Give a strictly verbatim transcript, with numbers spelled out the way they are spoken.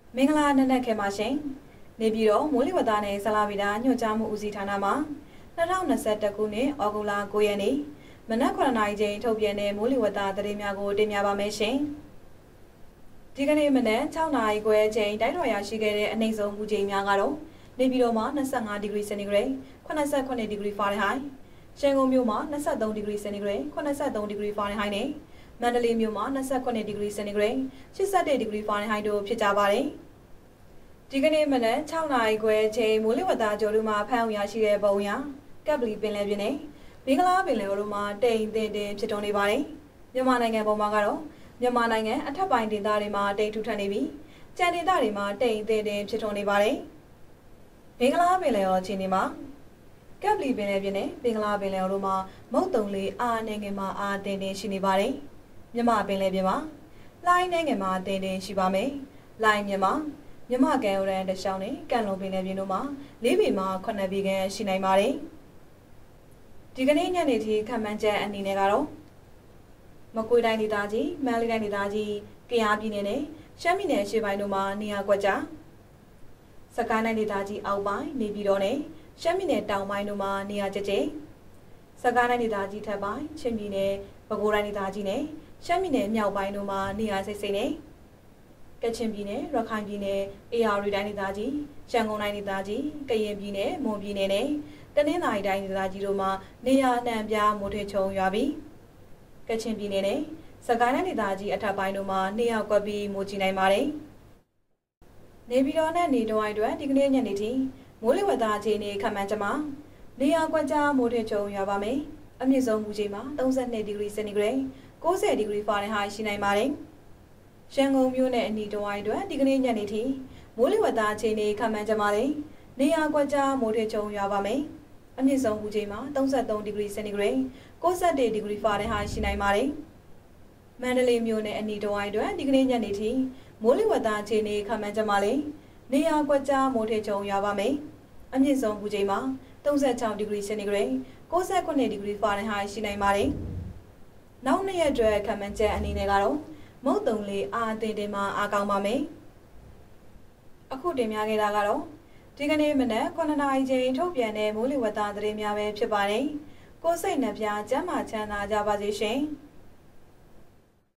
မင်္ဂလာနံနက်ခင်းပါရှင်နေပြည်တော်မိုးလေဝသနဲ့ဇလာဗီတာညွှန်ကြားမှုဦးစီးဌာနမှ၂၀၂၁ခုနှစ်ဩဂုတ်လ၉ရက်နေ့မနက်ခုနှစ်နာရီချိန်ထုတ်ပြန်တဲ့မိုးလေဝသသတင်းများကိုတင်ပြပါမယ်ရှင်ဒီကနေ့မနက်၆နာရီခွဲချိန်တိုင်းတော်ရရှိခဲ့တဲ့အနှိမ့်ဆုံးမူချိန်များကတော့နေပြည်တော်မှာ၂၅ဒီဂရီစင်တီဂရိတ်၈၈ဒီဂရီဖာရင်ဟိုက်ရန်ကုန်မြို့မှာ၂၃ဒီဂရီစင်တီဂရိတ်၈၃ဒီဂရီဖာရင်ဟိုက်နဲ့မန္တလေးမြို့မှာ၂၈ဒီဂရီစင်တီဂရိတ်၈၁ဒီဂရီဖာရင်ဟိုက်တို့ဖြစ်ကြပါတယ်ဒီကနေ့မနက်၆နာရီခွဲချိန်မိုးလေဝသကြော်တို့မှာဖမ်းအောင်ရရှိတဲ့ပုံရကပ်ပလီပင်လယ်ပြင်နဲ့ဘင်္ဂလားပင်လယ်အော်တို့မှာတိမ်တင်တင်ဖြစ်တော်နေပါတယ်မြန်မာနိုင်ငံပေါ်မှာကတော့မြန်မာနိုင်ငံအထက်ပိုင်းဒေသတွေမှာတိမ်ထူထပ်နေပြီးကြံဒေသတွေမှာတိမ်တင်တင်ဖြစ်တော်နေပါတယ်ဘင်္ဂလားပင်လယ်အော်ခြေနေမှာကပ်ပလီပင်လယ်ပြင်နဲ့ဘင်္ဂလားပင်လယ်အော်တို့မှာမုတ်တုံလေးအားနေငယ်မှာအားတင်တင်ရှိနေပါတယ်မြန်မာပင်လယ်ပြင်မှာလိုင်းနေငယ်မှာတင်တင်ရှိပါမယ်လိုင်းမြန်မာမြမကန်ရန်တရှောင်းနဲ့ကန်လုံပင်လယ်ပြင်တို့မှာလေးပေမှာခုနှစ်ပေခန့်ရှိနိုင်ပါတယ်ဒီကနေ့ညနေထိခံမှန်းချက်အနေနဲ့ကတော့မကွေးတိုင်းဒေသကြီးမန္တလေးတိုင်းဒေသကြီးကယားပြည်နယ်နဲ့ရှမ်းပြည်နယ်ရှေ့ပိုင်းတို့မှာနေရာကွက်ကြားစကိုင်းတိုင်းဒေသကြီးအောက်ပိုင်းနေပြည်တော်နဲ့ရှမ်းပြည်နယ်တောင်ပိုင်းတို့မှာနေရာကျကျစကိုင်းတိုင်းဒေသကြီးထပ်ပိုင်းချင်းပြည်နယ်ပဲခူးတိုင်းဒေသကြီးနဲ့ရှမ်းပြည်နယ်မြောက်ပိုင်းတို့မှာနေရာစိတ်စိတ်နဲ့ကချင်ပြည်နယ်ရခိုင်ပြည်နယ်အေရရီတိုင်းဒေသကြီးရန်ကုန်တိုင်းဒေသကြီးကရင်ပြည်နယ်မွန်ပြည်နယ်နဲ့တနင်္သာရီတိုင်းဒေသကြီးတို့မှာနေရာအနှံ့ပြားမိုးထွေချုံရွာပြီးကချင်ပြည်နယ်နဲ့စကိုင်းတိုင်းဒေသကြီးအထက်ပိုင်းတို့မှာနေရာကွက်ပြီးမိုးကြီးနိုင်ပါတယ်နေပြည်တော်နဲ့နေတော်အတွက်ဒီကနေ့ညနေထိမိုးလေဝသအခြေအနေခန့်မှန်းချက်မှာနေရာကွက်ကြားမိုးထွေချုံရွာပါမယ်အမြင့်ဆုံးမူချိန်မှာ၃၂ဒီဂရီစင်တီဂရိတ်၉၀ဒီဂရီဖာရင်ဟိုက်ရှိနိုင်ပါတယ်ရန်ကုန်မြို့နဲ့အနီးတစ်ဝိုက်အတွက်ဒီကနေ့ညနေထိမိုးလေဝသအခြေအနေခန့်မှန်းကြပါလေနေရာကွက်ကြားမိုးထွေချုံရွာပါမယ်အမြင့်ဆုံးမူချိန်မှာ၃၃ဒီဂရီစင်တီဂရိတ်၉၁ဒီဂရီဖာရင်ဟိုက်ရှိနိုင်ပါတယ်မန္တလေးမြို့နဲ့အနီးတစ်ဝိုက်အတွက်ဒီကနေ့ညနေထိမိုးလေဝသအခြေအနေခန့်မှန်းကြပါလေနေရာကွက်ကြားမိုးထွေချုံရွာပါမယ်အမြင့်ဆုံးမူချိန်မှာ၃၆ဒီဂရီစင်တီဂရိတ်၉၉ဒီဂရီဖာရင်ဟိုက်ရှိနိုင်ပါတယ်နောက်နှစ်ရက်အတွက်ခန့်မှန်းချက်အနေနဲ့ကတော့မုတ်တုံလေးအားတင်တင်မှာအားကောင်းပါမယ်အခုတင်ပြခဲ့တာကတော့ဒီကနေ့မနက်ခုနှစ်နာရီချိန်ထုတ်ပြန်တဲ့မိုးလေဝသသတင်းများပဲဖြစ်ပါတယ်ကိုယ်စိတ်နှပြကျန်းမာချမ်းသာကြပါစေရှင်